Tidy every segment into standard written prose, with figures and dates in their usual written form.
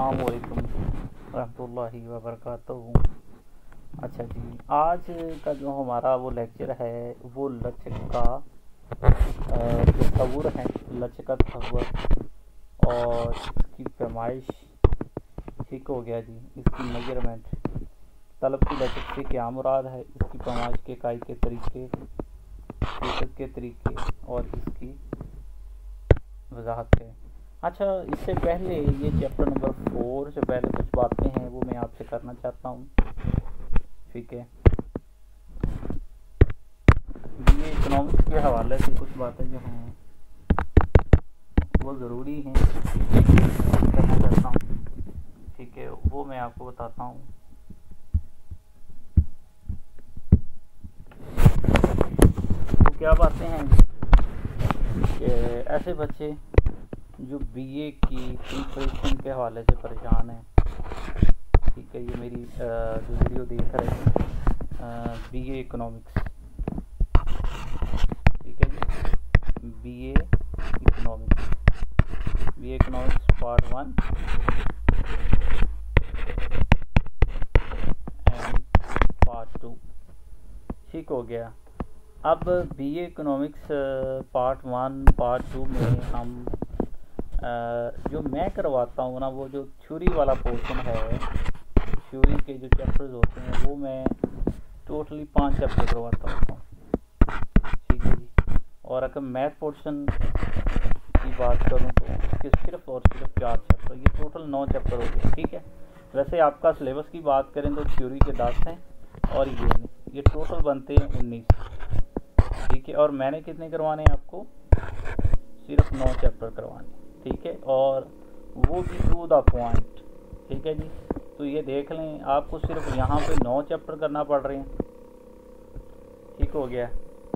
अस्सलामुअलैकुम रहमतुल्लाहि व बरकातहू। अच्छा जी, आज का जो हमारा वो लेक्चर है वो लचक का तस्वुर है, लचक का तस्वुर और इसकी पैमाइश। ठीक हो गया जी। इसकी मेजरमेंट, तलब की लचक से क्या मुराद है, इसकी पैमाइश के इकाई के तरीके, फीसद के तरीके और इसकी वजाहत है। अच्छा, इससे पहले ये चैप्टर नंबर 4 से पहले कुछ बातें हैं वो मैं आपसे करना चाहता हूँ। ठीक है, ये इकोनॉमिक्स के हवाले से कुछ बातें जो हैं वो ज़रूरी हैं करना चाहता हूँ। ठीक है, वो मैं आपको बताता हूँ। तो क्या बातें हैं कि ऐसे बच्चे जो बीए की प्रिपरेशन के हवाले से परेशान हैं। ठीक है, ये मेरी जो वीडियो देख रहे हैं बीए इकोनॉमिक्स। ठीक है जी, BA economics part 1 and part 2। ठीक हो गया। अब बीए इकोनॉमिक्स पार्ट 1 पार्ट 2 में हम जो मैं करवाता हूँ ना, वो जो थ्योरी वाला पोर्शन है, थ्योरी के जो चैप्टर्स होते हैं वो मैं टोटली 5 चैप्टर करवाता हूँ। ठीक है जी। और अगर मैथ पोर्शन की बात करूँ तो उसके सिर्फ और सिर्फ 4 चैप्टर, ये टोटल 9 चैप्टर हो गए। ठीक है, वैसे आपका सिलेबस की बात करें तो थ्योरी के 10 हैं और ये टोटल बनते हैं 19। ठीक है, और मैंने कितने करवाने हैं आपको? सिर्फ 9 चैप्टर करवाने। ठीक है, और वो भी टू द पॉइंट। ठीक है जी, तो ये देख लें, आपको सिर्फ यहाँ पे 9 चैप्टर करना पड़ रहे हैं। ठीक हो गया।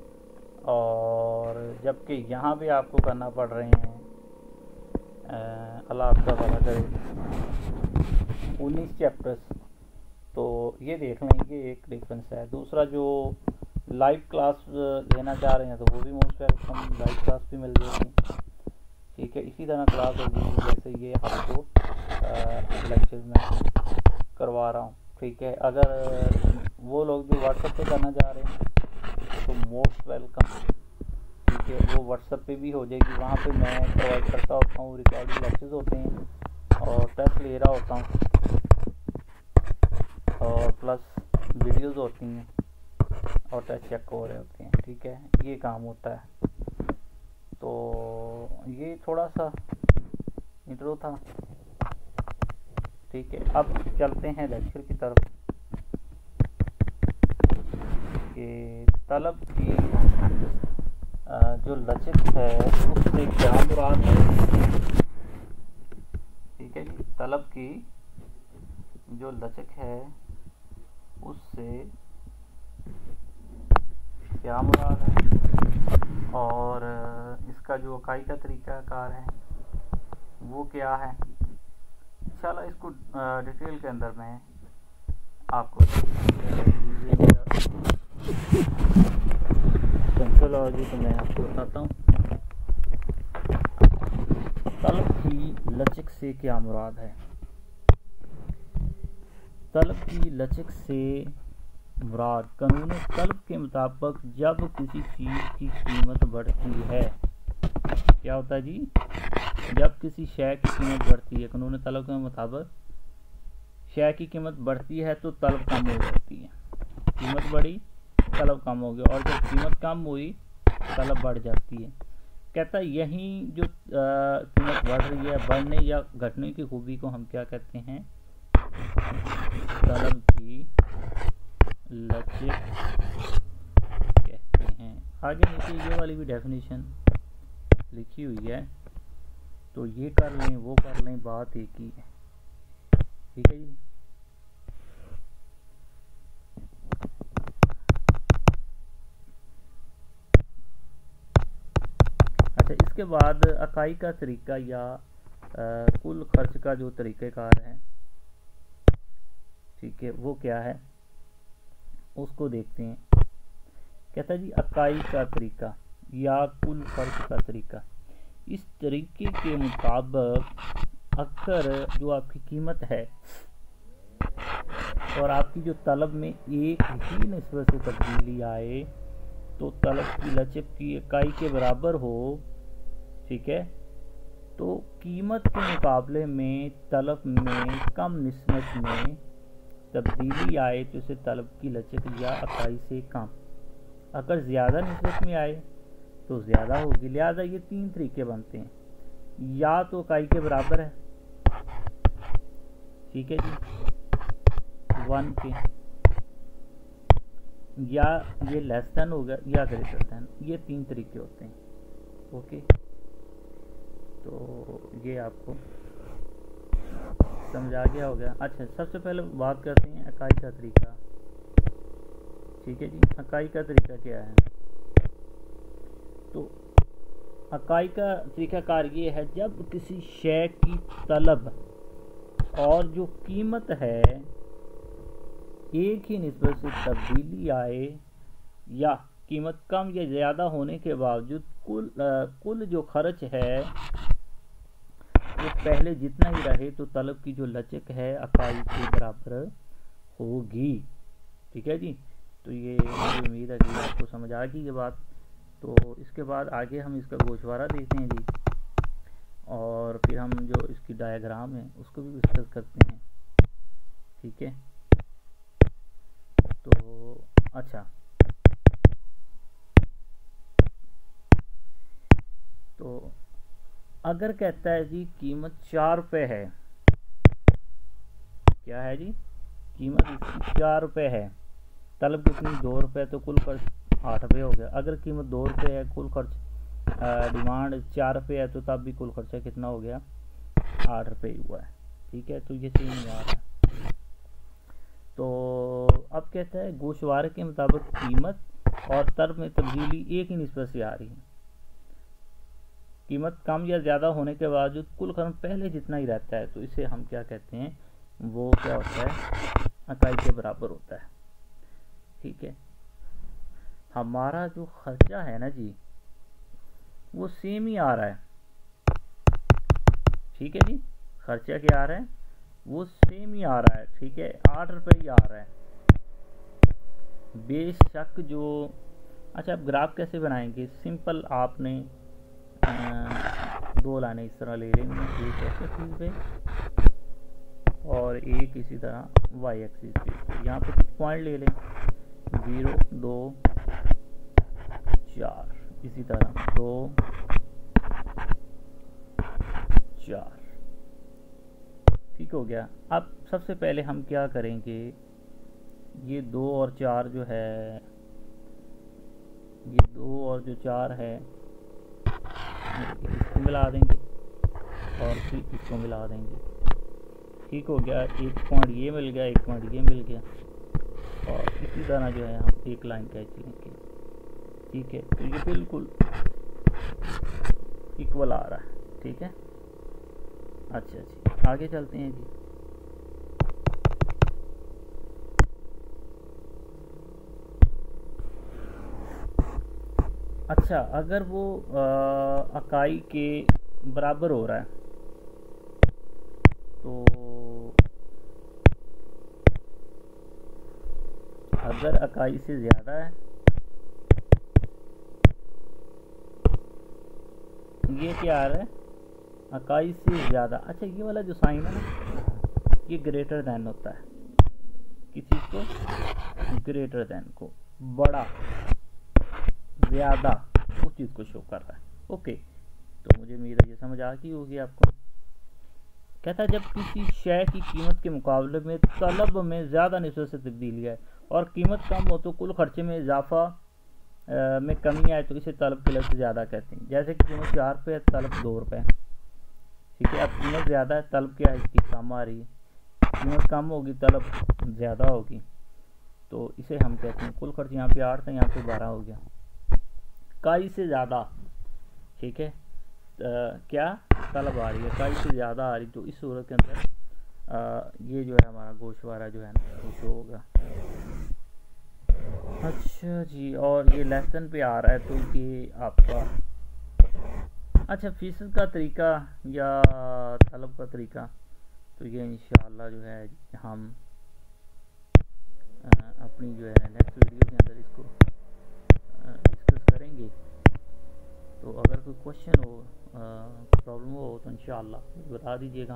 और जबकि यहाँ पे आपको करना पड़ रहे हैं अल्लाह आपका भला करे 19 चैप्टर्स। तो ये देख लें, ये एक डिफरेंस है। दूसरा, जो लाइव क्लास लेना चाह रहे हैं तो वो भी मोस्ट वेलकम, लाइव क्लास भी मिल जाएगी। ठीक है, इसी तरह क्लास होगी जैसे ये आपको लेक्चर में करवा रहा हूँ। ठीक है, अगर वो लोग जो व्हाट्सएप पे करना चाह रहे हैं तो मोस्ट वेलकम। ठीक है, वो व्हाट्सएप पे भी हो जाएगी। वहाँ पे मैं प्रोवाइड करता होता हूँ, रिकॉर्डिंग लेक्चर्स होते हैं और टेस्ट ले रहा होता हूँ और प्लस वीडियोज़ होती हैं और टेस्ट चेक हो रहे होते हैं। ठीक है, ये काम होता है। तो ये थोड़ा सा इंट्रो था। ठीक है, अब चलते हैं लेक्चर की तरफ कि तलब की जो लचक है उससे क्या मुराद है। ठीक है जी, तलब की जो लचक है उससे क्या मुराद है और इसका जो इकाई का तरीक़ाकार है वो क्या है। इंशाल्लाह इसको डिटेल के अंदर मैं आपको कंट्रोलॉजी तो मैं आपको बताता हूँ। तलब की लचक से क्या मुराद है? तलब की लचक से मुराद कानून तलब के मुताबिक जब किसी चीज़ की कीमत बढ़ती है। क्या होता है जी? जब किसी शय की कीमत बढ़ती है, कानून तलब के मुताबिक शय की कीमत बढ़ती है तो तलब कम हो जाती है। कीमत बढ़ी, तलब कम हो गया, और जब कीमत कम हुई तलब बढ़ जाती है। कहता है यही जो कीमत बढ़ रही है, बढ़ने या घटने की खूबी को हम क्या कहते हैं? तलब की लचक कहते हैं। आगे नीचे ये वाली भी डेफिनेशन लिखी हुई है, तो ये कर लें वो कर लें, बात एक ही है। ठीक है जी। अच्छा, इसके बाद इकाई का तरीका या कुल खर्च का जो तरीक़ेकार है, ठीक है, वो क्या है उसको देखते हैं। कहता है जी इकाई का तरीका या कुल खर्च का तरीका। इस तरीके के मुताबिक अगर जो आपकी कीमत है और आपकी जो तलब में एक ही निस्बत से तब्दीली आए तो तलब की लचक की इकाई के बराबर हो, ठीक है, तो कीमत के मुकाबले में तलब में कम निस्बत में तब्दीली आए तो इसे तलब की लचक या इकाई से कम। अगर ज़्यादा निस्बत में आए तो ज़्यादा होगी। लिहाजा ये तीन तरीके बनते हैं, या तो इकाई के बराबर है, ठीक है जी, 1 के, या ये लेस देन होगा या ग्रेटर देन। ये तीन तरीके होते हैं। ओके, तो ये आपको समझ आ गया होगा। अच्छा, सबसे पहले बात करते हैं इकाई का तरीका। ठीक है जी, इकाई का तरीका क्या है? तो इकाई का तरीकाकार ये है, जब किसी शय की तलब और जो कीमत है एक ही निस्बत से तब्दीली आए या कीमत कम या ज़्यादा होने के बावजूद कुल जो खर्च है वो पहले जितना ही रहे तो तलब की जो लचक है इकाई के बराबर होगी। ठीक है जी, तो ये मुझे उम्मीद है कि आपको समझ आ गई ये बात। तो इसके बाद आगे हम इसका गोशवारा देखते हैं जी, और फिर हम जो इसकी डायग्राम है उसको भी डिस्कस करते हैं। ठीक है, तो अच्छा, तो अगर कहता है जी कीमत 4 रुपये है, क्या है जी, कीमत इसकी 4 रुपये है, तलब कितनी 2 रुपये, तो कुल खर्च 8 रुपये हो गया। अगर कीमत 2 रुपये है, कुल खर्च डिमांड 4 रुपये है, तो तब भी कुल खर्चा कितना हो गया, 8 रुपये हुआ है। ठीक है, तो ये सेम आ रहा है। तो अब कहता है गोशवारे के मुताबिक कीमत और तलब में तब्दीली एक ही निस्बत से आ रही है। कीमत कम या ज़्यादा होने के बावजूद कुल खर्च पहले जितना ही रहता है, तो इसे हम क्या कहते हैं, वो क्या होता है, इकाई के बराबर होता है। ठीक है, हमारा जो खर्चा है ना जी वो सेम ही आ रहा है। ठीक है जी, खर्चा क्या आ रहा है, वो सेम ही आ रहा है। ठीक है, 8 रुपये ही आ रहा है बेशक जो। अच्छा, अब ग्राफ कैसे बनाएंगे? सिंपल, आपने 2 लाइनें इस तरह ले लेंगे, एक एक्स एक्सिस पे और एक इसी तरह वाई एक्सिस पे। यहाँ पे कुछ पॉइंट ले लें, 0, 2, 4, इसी तरह 2, 4। ठीक हो गया। अब सबसे पहले हम क्या करेंगे, ये 2 और 4 जो है, ये 2 और जो 4 है इसको मिला देंगे और फिर इसको मिला देंगे। ठीक हो गया, एक पॉइंट ये मिल गया, एक पॉइंट ये मिल गया, और इसी तरह जो है हम एक लाइन खींच लेंगे। ठीक है, तो ये बिल्कुल इक्वल आ रहा है। ठीक है, अच्छा जी, आगे चलते हैं जी। अच्छा, अगर वो इकाई के बराबर हो रहा है तो अगर इकाई से ज़्यादा है, ये क्या आ रहा है, इकाई से ज़्यादा। अच्छा, ये वाला जो साइन है ना, ये ग्रेटर देन होता है। किसी को ग्रेटर देन को, बड़ा, ज़्यादा, उस चीज़ को शो कर रहा है। ओके, तो मुझे उम्मीद है ये समझ आ गई होगी आपको। कहता है जब किसी शय की कीमत के मुकाबले में तलब में ज़्यादा निस्बत से तब्दीली है और कीमत कम हो तो कुल खर्चे में इजाफा में कमी आए तो इसे तलब की लचक ज़्यादा कहते हैं। जैसे कि कीमत 4 रुपये है, तलब 2 रुपये। ठीक है, अब कीमत ज़्यादा है, तलब क्या है, इसकी कम आ रही है। कीमत कम होगी, तलब ज़्यादा होगी, तो इसे हम कहते हैं, कुल खर्च यहाँ पे 8 था, यहाँ पे 12 हो गया, इकाई से ज़्यादा। ठीक है, क्या तलब आ रही है, इकाई से ज़्यादा आ रही, तो इस सूरत के अंदर ये जो है हमारा गोशवारा जो है ना वो शो होगा। अच्छा जी, और ये लेसन पे आ रहा है, तो ये आपका, अच्छा, फीस का तरीका या तलब का तरीका, तो ये इंशाअल्लाह जो है हम अपनी जो है नेक्स्ट वीडियो के अंदर इसको डिस्कस करेंगे। तो अगर कोई क्वेश्चन हो, प्रॉब्लम हो तो इंशाअल्लाह बता दीजिएगा।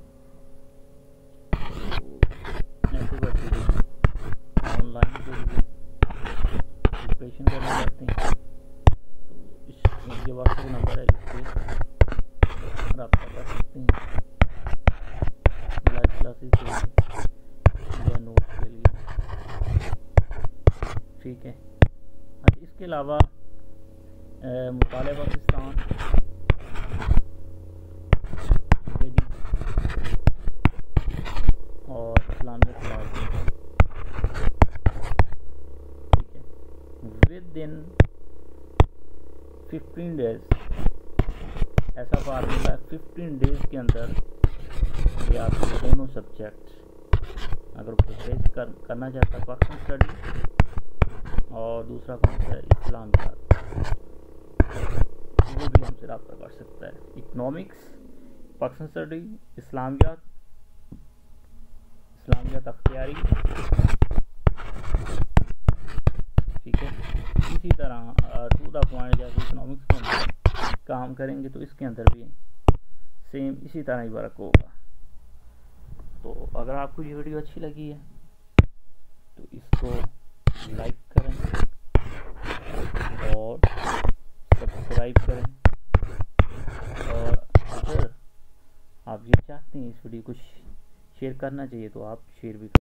तो ऐसे करते ऑनलाइन के लिए प्रिपरेशन करना चाहते हैं तो ये व्हाट्सएप नंबर है, इस पर रब्ता कर सकते हैं लाइव क्लासेस के लिए या नोट्स के लिए, ठीक है। अच्छा, इसके अलावा मुताले पाकिस्तान और इस्लामिक क्लास, ठीक है, विद इन 15 डेज, ऐसा फार्मूला है 15 डेज के अंदर ये आपके दोनों सब्जेक्ट, अगर प्रोग्रेस करना चाहता है पाकिस्तान स्टडी और दूसरा कौन सा है इस्लामियात, वो भी हमसे रब्ता कर सकता है। इकनॉमिक्स, पाकिस्तान स्टडी, इस्लामियात अख्तियारी, ठीक है। इसी तरह टू द पॉइंट जैसे इकनॉमिक्स के अंदर काम करेंगे तो इसके अंदर भी सेम इसी तरह ही वर्क होगा। तो अगर आपको ये वीडियो अच्छी लगी है तो इसको लाइक करें और सब्सक्राइब करें, और अगर आप ये चाहते हैं इस वीडियो को शेयर करना चाहिए तो आप शेयर भी करें।